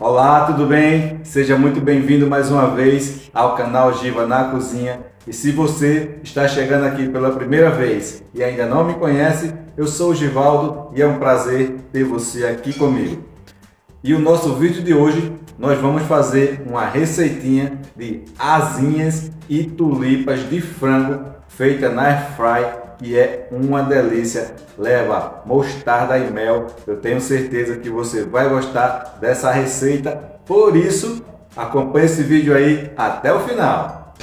Olá, tudo bem? Seja muito bem-vindo mais uma vez ao canal Giva na Cozinha. E se você está chegando aqui pela primeira vez e ainda não me conhece, eu sou o Givaldo e é um prazer ter você aqui comigo. E o nosso vídeo de hoje nós vamos fazer uma receitinha de asinhas e tulipas de frango feita na Air Fry, que é uma delícia. Leva mostarda e mel. Eu tenho certeza que você vai gostar dessa receita. Por isso, acompanhe esse vídeo aí até o final.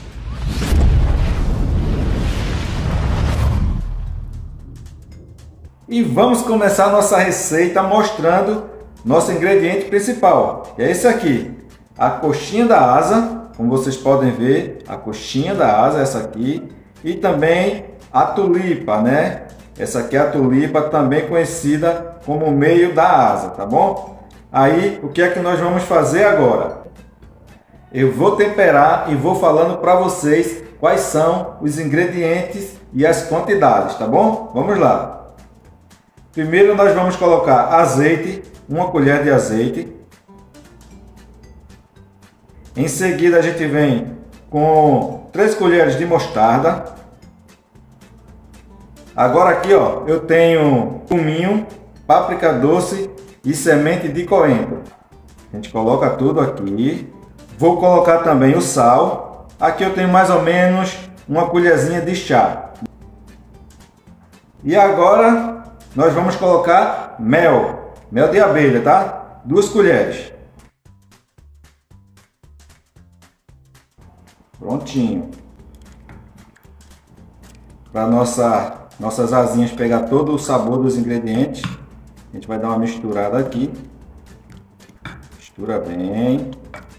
E vamos começar nossa receita mostrando nosso ingrediente principal, que é esse aqui, a coxinha da asa. Como vocês podem ver, a coxinha da asa é essa aqui, e também a tulipa, né? Essa aqui é a tulipa, também conhecida como meio da asa, tá bom? Aí, o que é que nós vamos fazer agora? Eu vou temperar e vou falando para vocês quais são os ingredientes e as quantidades, tá bom? Vamos lá. Primeiro nós vamos colocar azeite, uma colher de azeite. Em seguida a gente vem com 3 colheres de mostarda. Agora aqui, ó, eu tenho cominho, páprica doce e semente de coentro. A gente coloca tudo aqui. Vou colocar também o sal. Aqui eu tenho mais ou menos uma colherzinha de chá. E agora nós vamos colocar mel. Mel de abelha, tá? 2 colheres. Prontinho. Para nossas asinhas pegar todo o sabor dos ingredientes, a gente vai dar uma misturada aqui. Mistura bem.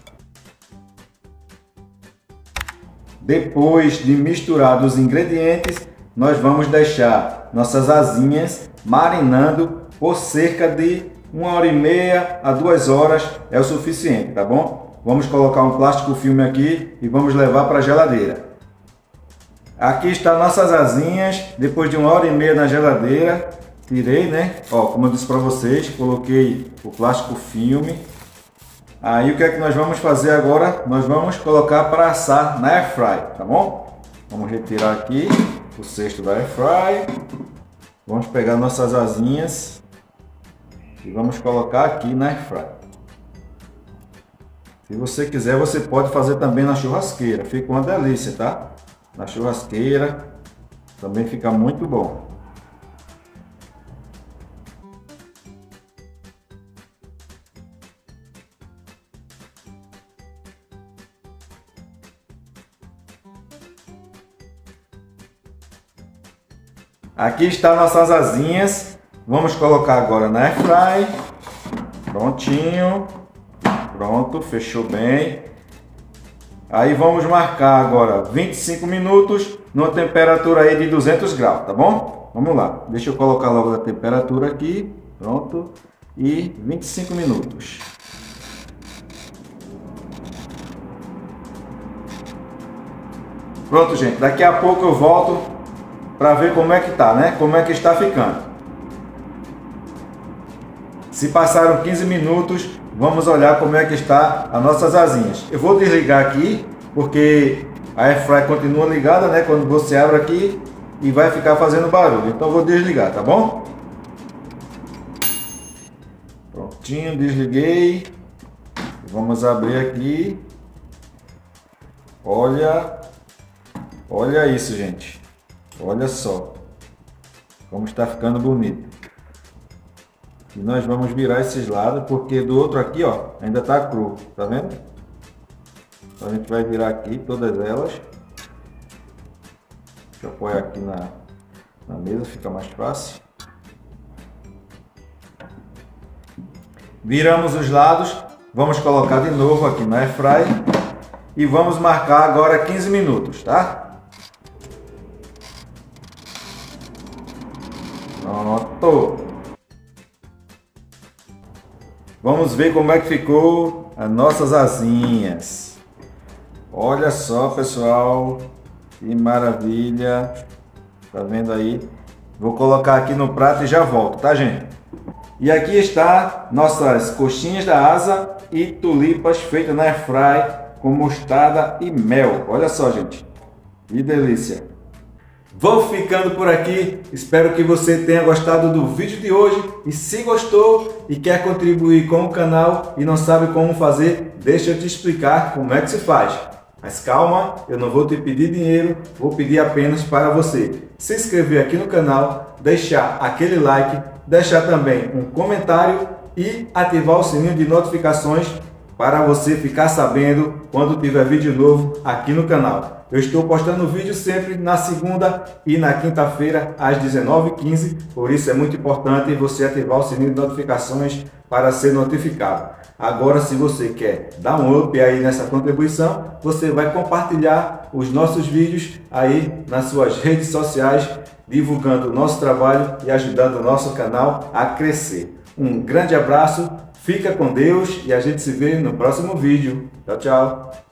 Depois de misturar os ingredientes, nós vamos deixar nossas asinhas marinando por cerca de 1h30 a 2 horas, é o suficiente, tá bom? Vamos colocar um plástico filme aqui e vamos levar para a geladeira. Aqui estão nossas asinhas, depois de 1h30 na geladeira, tirei, né? Ó, como eu disse para vocês, coloquei o plástico filme. Aí o que é que nós vamos fazer agora? Nós vamos colocar para assar na Air Fry, tá bom? Vamos retirar aqui o cesto da Air Fry. Vamos pegar nossas asinhas e vamos colocar aqui na Air Fry. Se você quiser, você pode fazer também na churrasqueira, fica uma delícia, tá? Na churrasqueira também fica muito bom. Aqui estão nossas asinhas. Vamos colocar agora na Air Fry. Prontinho. Pronto, fechou bem. Aí vamos marcar agora 25 minutos numa temperatura aí de 200 graus, tá bom? Vamos lá. Deixa eu colocar logo a temperatura aqui. Pronto. E 25 minutos. Pronto, gente. Daqui a pouco eu volto para ver como é que tá, né? Como é que está ficando. Se passaram 15 minutos, vamos olhar como é que está as nossas asinhas. Eu vou desligar aqui, porque a Air Fry continua ligada, né? Quando você abre aqui e vai ficar fazendo barulho. Então eu vou desligar, tá bom? Prontinho, desliguei. Vamos abrir aqui. Olha isso, gente. Olha só como está ficando bonito. E nós vamos virar esses lados, porque do outro aqui, ó, ainda tá cru, tá vendo? Então a gente vai virar aqui todas elas. Deixa eu apoiar aqui na mesa, fica mais fácil. Viramos os lados, vamos colocar de novo aqui na Air Fry e vamos marcar agora 15 minutos, tá? Pronto. Vamos ver como é que ficou as nossas asinhas. Olha só, pessoal, que maravilha. Tá vendo aí? Vou colocar aqui no prato e já volto, tá, gente? E aqui está nossas coxinhas da asa e tulipas feitas na airfry com mostarda e mel. Olha só, gente, que delícia! Vou ficando por aqui, espero que você tenha gostado do vídeo de hoje e se gostou e quer contribuir com o canal e não sabe como fazer, deixa eu te explicar como é que se faz. Mas calma, eu não vou te pedir dinheiro, vou pedir apenas para você se inscrever aqui no canal, deixar aquele like, deixar também um comentário e ativar o sininho de notificações para você ficar sabendo quando tiver vídeo novo aqui no canal. Eu estou postando vídeo sempre na segunda e na quinta-feira às 19h15, por isso é muito importante você ativar o sininho de notificações para ser notificado. Agora, se você quer dar um up aí nessa contribuição, você vai compartilhar os nossos vídeos aí nas suas redes sociais, divulgando o nosso trabalho e ajudando o nosso canal a crescer. Um grande abraço, fica com Deus e a gente se vê no próximo vídeo. Tchau, tchau!